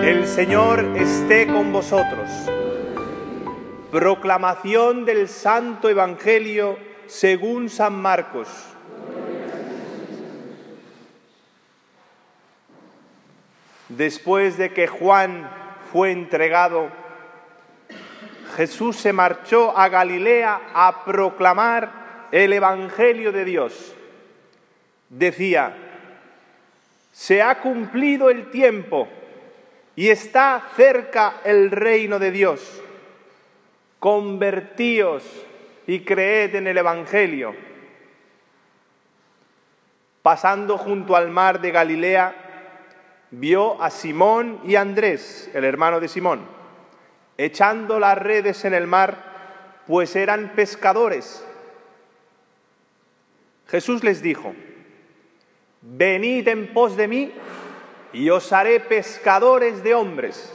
El Señor esté con vosotros. Proclamación del Santo Evangelio según San Marcos. Después de que Juan fue entregado, Jesús se marchó a Galilea a proclamar el Evangelio de Dios. Decía: se ha cumplido el tiempo y está cerca el reino de Dios. Convertíos y creed en el Evangelio. Pasando junto al mar de Galilea, vio a Simón y a Andrés, el hermano de Simón, echando las redes en el mar, pues eran pescadores. Jesús les dijo: venid en pos de mí y os haré pescadores de hombres.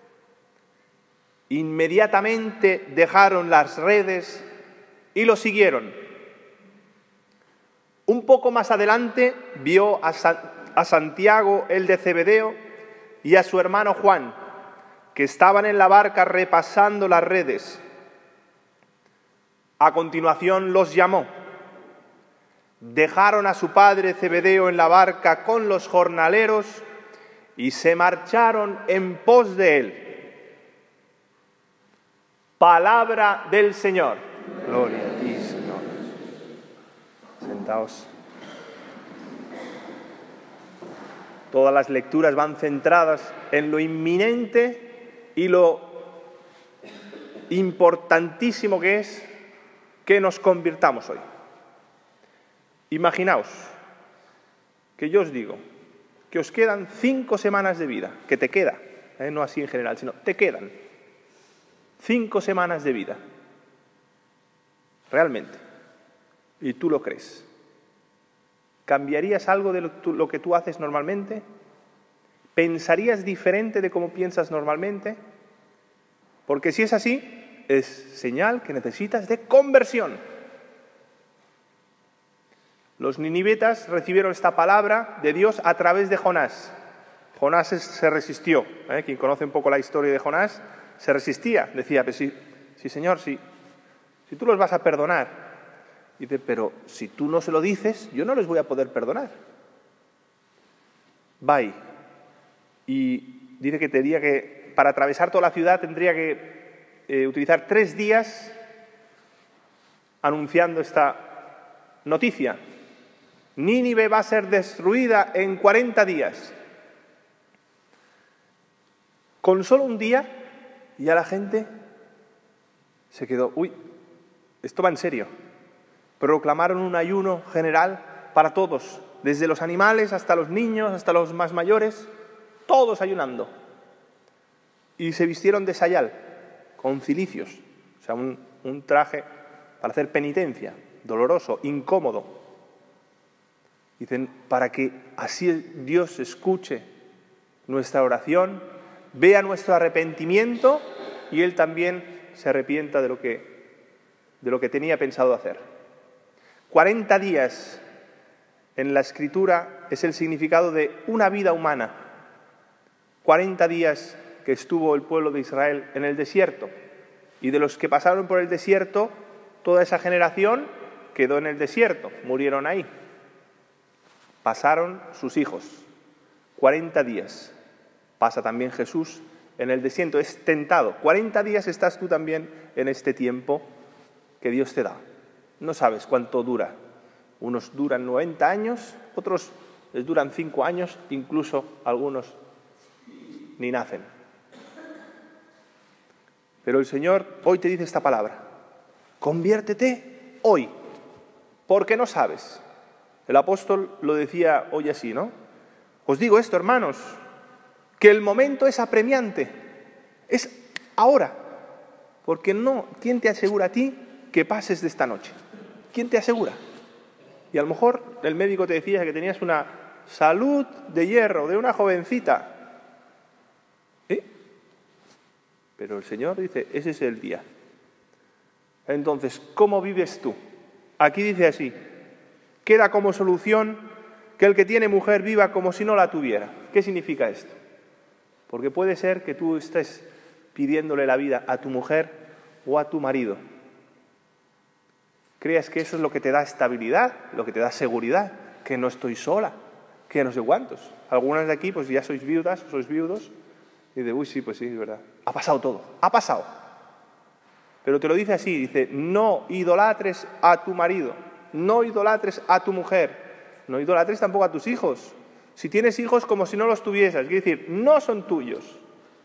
Inmediatamente dejaron las redes y lo siguieron. Un poco más adelante vio a Santiago, el de Zebedeo, y a su hermano Juan, que estaban en la barca repasando las redes. A continuación los llamó. Dejaron a su padre Zebedeo en la barca con los jornaleros y se marcharon en pos de él. Palabra del Señor. Gloria a ti, Señor. Sentaos. Todas las lecturas van centradas en lo inminente y lo importantísimo que es que nos convirtamos hoy. Imaginaos que yo os digo que os quedan 5 semanas de vida, que te queda, no así en general, sino te quedan 5 semanas de vida, realmente, y tú lo crees. ¿Cambiarías algo de lo que tú haces normalmente? ¿Pensarías diferente de cómo piensas normalmente? Porque si es así, es señal que necesitas de conversión. Los ninivitas recibieron esta palabra de Dios a través de Jonás. Jonás se resistió. Quien conoce un poco la historia de Jonás, se resistía. Decía: pues sí, Señor, si tú los vas a perdonar. Dice: pero si tú no se lo dices, yo no les voy a poder perdonar. Va y dice que tendría que, para atravesar toda la ciudad, tendría que utilizar 3 días anunciando esta noticia. Nínive va a ser destruida en 40 días. Con solo un día, ya la gente se quedó: uy, esto va en serio. Proclamaron un ayuno general para todos, desde los animales hasta los niños, hasta los más mayores, todos ayunando. Y se vistieron de sayal, con cilicios, o sea, un traje para hacer penitencia, doloroso, incómodo. Dicen, para que así Dios escuche nuestra oración, vea nuestro arrepentimiento y Él también se arrepienta de lo que tenía pensado hacer. 40 días en la Escritura es el significado de una vida humana. 40 días que estuvo el pueblo de Israel en el desierto. Y de los que pasaron por el desierto, toda esa generación quedó en el desierto, murieron ahí. Pasaron sus hijos. 40 días pasa también Jesús en el desierto, es tentado. 40 días estás tú también en este tiempo que Dios te da. No sabes cuánto dura. Unos duran 90 años, otros les duran 5 años, incluso algunos ni nacen. Pero el Señor hoy te dice esta palabra: conviértete hoy, porque no sabes. El apóstol lo decía hoy así, ¿no? Os digo esto, hermanos, que el momento es apremiante, es ahora, porque no, ¿quién te asegura a ti que pases de esta noche? ¿Quién te asegura? Y a lo mejor el médico te decía que tenías una salud de hierro, de una jovencita. Pero el Señor dice, ese es el día. Entonces, ¿cómo vives tú? Aquí dice así: queda como solución que el que tiene mujer viva como si no la tuviera. ¿Qué significa esto? Porque puede ser que tú estés pidiéndole la vida a tu mujer o a tu marido. Creas que eso es lo que te da estabilidad, lo que te da seguridad, que no estoy sola, que no sé cuántos. Algunas de aquí pues ya sois viudas, sois viudos, y dices, uy, sí, pues sí, es verdad. Ha pasado todo, ha pasado. Pero te lo dice así, dice, no idolatres a tu marido, no idolatres a tu mujer, no idolatres tampoco a tus hijos. Si tienes hijos, como si no los tuvieses, quiere decir, no son tuyos.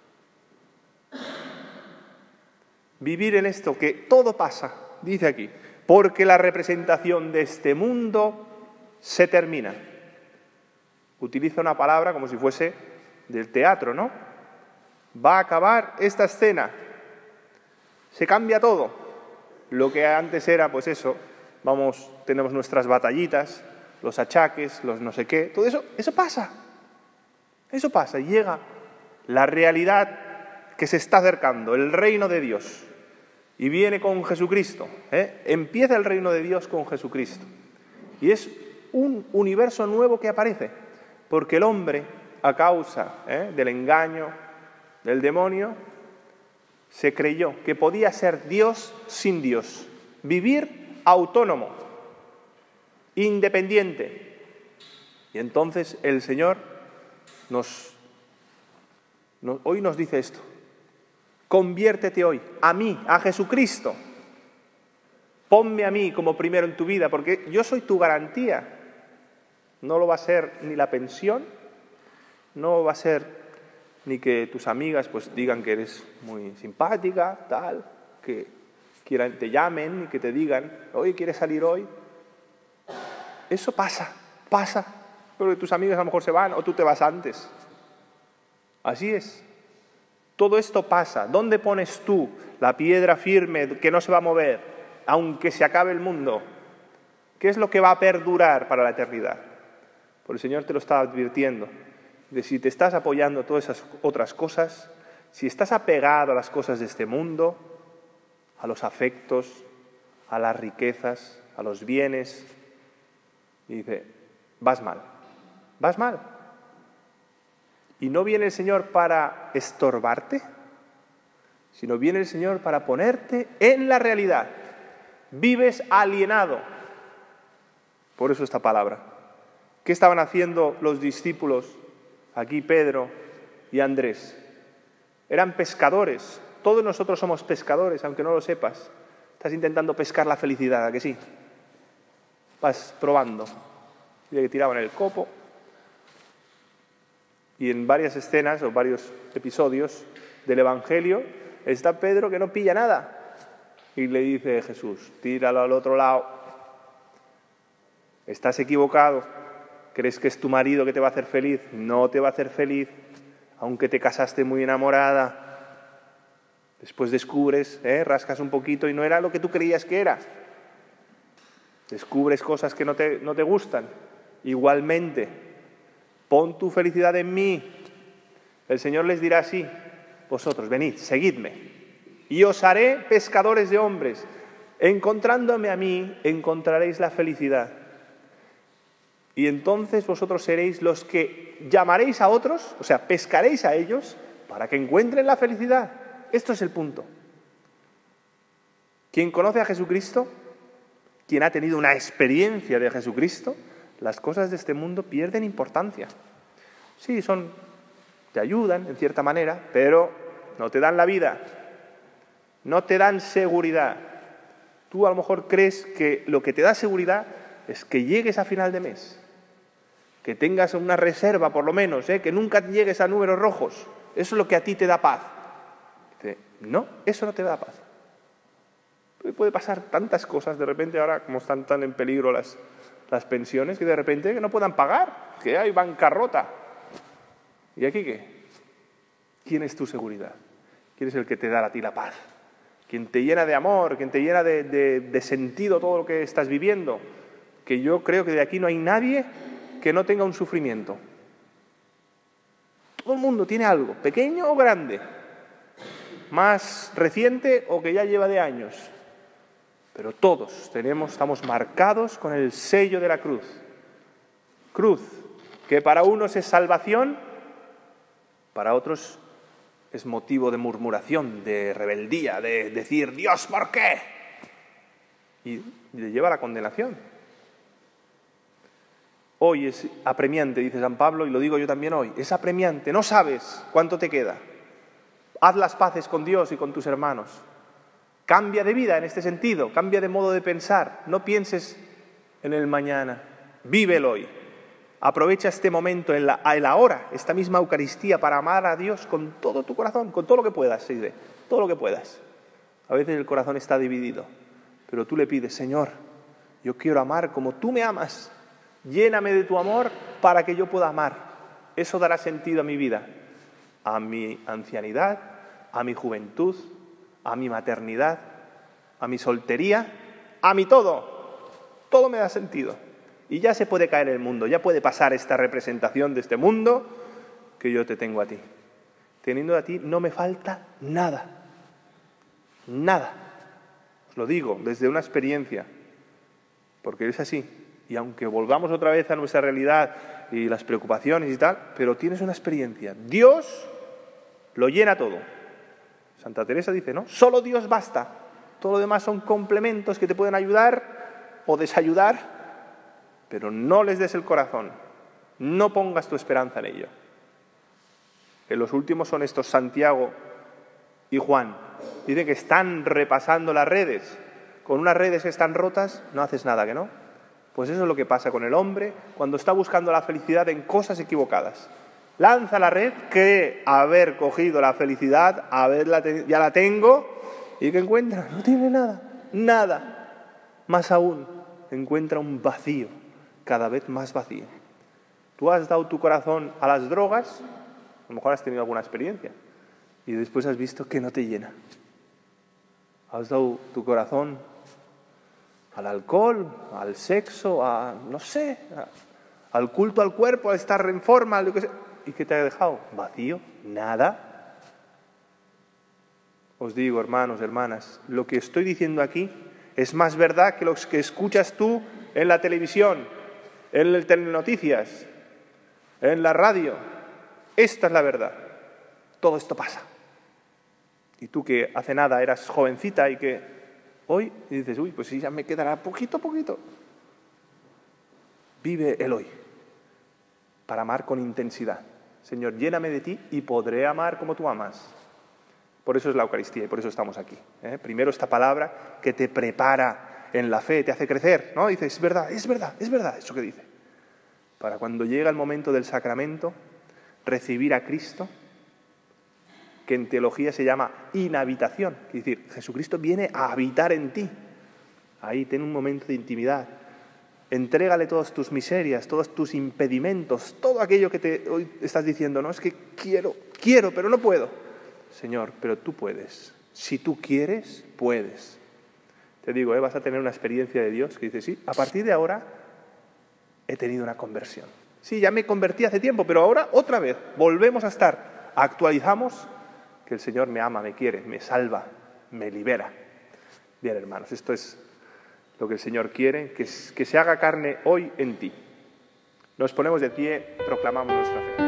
Vivir en esto, que todo pasa, dice aquí, porque la representación de este mundo se termina. Utiliza una palabra como si fuese del teatro, ¿no? Va a acabar esta escena. Se cambia todo. Lo que antes era, pues eso, tenemos nuestras batallitas, los achaques, los no sé qué, todo eso pasa. Eso pasa y llega la realidad que se está acercando, el reino de Dios. Y viene con Jesucristo. Empieza el reino de Dios con Jesucristo. Y es un universo nuevo que aparece. Porque el hombre, a causa del engaño del demonio, se creyó que podía ser Dios sin Dios. Vivir autónomo, independiente. Y entonces el Señor hoy nos dice esto. Conviértete hoy a mí, a Jesucristo. Ponme a mí como primero en tu vida, porque yo soy tu garantía. No lo va a ser ni la pensión, no va a ser ni que tus amigas pues digan que eres muy simpática, tal, que te llamen y que te digan, oye, ¿quieres salir hoy? Eso pasa, porque tus amigas a lo mejor se van o tú te vas antes. Así es. Todo esto pasa. ¿Dónde pones tú la piedra firme que no se va a mover, aunque se acabe el mundo? ¿Qué es lo que va a perdurar para la eternidad? Pues el Señor te lo está advirtiendo. De si te estás apoyando a todas esas otras cosas, si estás apegado a las cosas de este mundo, a los afectos, a las riquezas, a los bienes, y dice, vas mal. Y no viene el Señor para estorbarte, sino viene el Señor para ponerte en la realidad. Vives alienado. Por eso esta palabra. ¿Qué estaban haciendo los discípulos? Aquí Pedro y Andrés. Eran pescadores. Todos nosotros somos pescadores, aunque no lo sepas. Estás intentando pescar la felicidad, ¿a que sí? Vas probando. Y que tiraban el copo. Y en varias escenas o varios episodios del Evangelio está Pedro que no pilla nada. Y le dice Jesús, tíralo al otro lado. Estás equivocado. ¿Crees que es tu marido que te va a hacer feliz? No te va a hacer feliz, aunque te casaste muy enamorada. Después descubres, rascas un poquito y no era lo que tú creías que era. Descubres cosas que no te gustan. Igualmente, pon tu felicidad en mí. El Señor les dirá así, vosotros venid, seguidme, y os haré pescadores de hombres. Encontrándome a mí, encontraréis la felicidad. Y entonces vosotros seréis los que llamaréis a otros, o sea, pescaréis a ellos para que encuentren la felicidad. Esto es el punto. Quien conoce a Jesucristo, quien ha tenido una experiencia de Jesucristo, las cosas de este mundo pierden importancia. Sí, te ayudan en cierta manera, pero no te dan la vida, no te dan seguridad. Tú a lo mejor crees que lo que te da seguridad es que llegues a final de mes, que tengas una reserva por lo menos, que nunca llegues a números rojos. Eso es lo que a ti te da paz. Dice, no, eso no te da paz. Puede pasar tantas cosas de repente ahora, como están tan en peligro las pensiones, que de repente que no puedan pagar, que hay bancarrota. ¿Y aquí qué? ¿Quién es tu seguridad? ¿Quién es el que te da a ti la paz? ¿Quién te llena de amor? ¿Quién te llena de sentido todo lo que estás viviendo? Que yo creo que de aquí no hay nadie que no tenga un sufrimiento. Todo el mundo tiene algo, pequeño o grande, más reciente o que ya lleva de años. Pero todos estamos marcados con el sello de la cruz. Cruz, que para unos es salvación, Para otros es motivo de murmuración, de rebeldía, de decir, Dios, ¿por qué? Y le lleva a la condenación. Hoy es apremiante, dice San Pablo, y lo digo yo también hoy, es apremiante, no sabes cuánto te queda. Haz las paces con Dios y con tus hermanos. Cambia de vida en este sentido, cambia de modo de pensar, no pienses en el mañana, vive el hoy. Aprovecha este momento, el ahora, esta misma Eucaristía, para amar a Dios con todo tu corazón, con todo lo que puedas, se dice, todo lo que puedas. A veces el corazón está dividido, pero tú le pides, Señor, yo quiero amar como tú me amas. Lléname de tu amor para que yo pueda amar. Eso dará sentido a mi vida, a mi ancianidad, a mi juventud, a mi maternidad, a mi soltería, a mi todo. Todo me da sentido. Y ya se puede caer el mundo, ya puede pasar esta representación de este mundo que yo te tengo a ti. Teniendo a ti no me falta nada. Nada. Os lo digo desde una experiencia, porque es así. Y aunque volvamos otra vez a nuestra realidad y las preocupaciones y tal, pero tienes una experiencia. Dios lo llena todo. Santa Teresa dice, ¿no? Solo Dios basta. Todo lo demás son complementos que te pueden ayudar o desayudar, pero no les des el corazón. No pongas tu esperanza en ello. Que los últimos son estos Santiago y Juan. Dicen que están repasando las redes. Con unas redes que están rotas, no haces nada, ¿que no? Pues eso es lo que pasa con el hombre cuando está buscando la felicidad en cosas equivocadas. Lanza la red, cree haber cogido la felicidad, ya la tengo, y ¿qué encuentra? No tiene nada, nada. Más aún, encuentra un vacío, cada vez más vacío. Tú has dado tu corazón a las drogas, a lo mejor has tenido alguna experiencia, y después has visto que no te llena. Has dado tu corazón al alcohol, al sexo, al culto al cuerpo, a estar en forma, lo que sea. ¿Y qué te ha dejado? ¿Vacío? ¿Nada? Os digo, hermanos, hermanas, lo que estoy diciendo aquí es más verdad que lo que escuchas tú en la televisión, en el telenoticias, en la radio. Esta es la verdad. Todo esto pasa. Y tú que hace nada eras jovencita y que hoy dices, uy, pues sí, ya me quedará poquito a poquito. Vive el hoy para amar con intensidad. Señor, lléname de ti y podré amar como tú amas. Por eso es la Eucaristía y por eso estamos aquí. Primero esta palabra que te prepara en la fe, te hace crecer, ¿no? Dices, es verdad eso que dice. Para cuando llega el momento del sacramento, recibir a Cristo, que en teología se llama inhabitación. Es decir, Jesucristo viene a habitar en ti. Ahí ten un momento de intimidad. Entrégale todas tus miserias, todos tus impedimentos, todo aquello que hoy estás diciendo, no, es que quiero, pero no puedo. Señor, pero tú puedes. Si tú quieres, puedes. Te digo, vas a tener una experiencia de Dios que dice, sí, a partir de ahora he tenido una conversión. Sí, ya me convertí hace tiempo, pero ahora otra vez volvemos a estar. Actualizamos que el Señor me ama, me quiere, me salva, me libera. Bien, hermanos, esto es lo que el Señor quiere, que se haga carne hoy en ti. Nos ponemos de pie, proclamamos nuestra fe.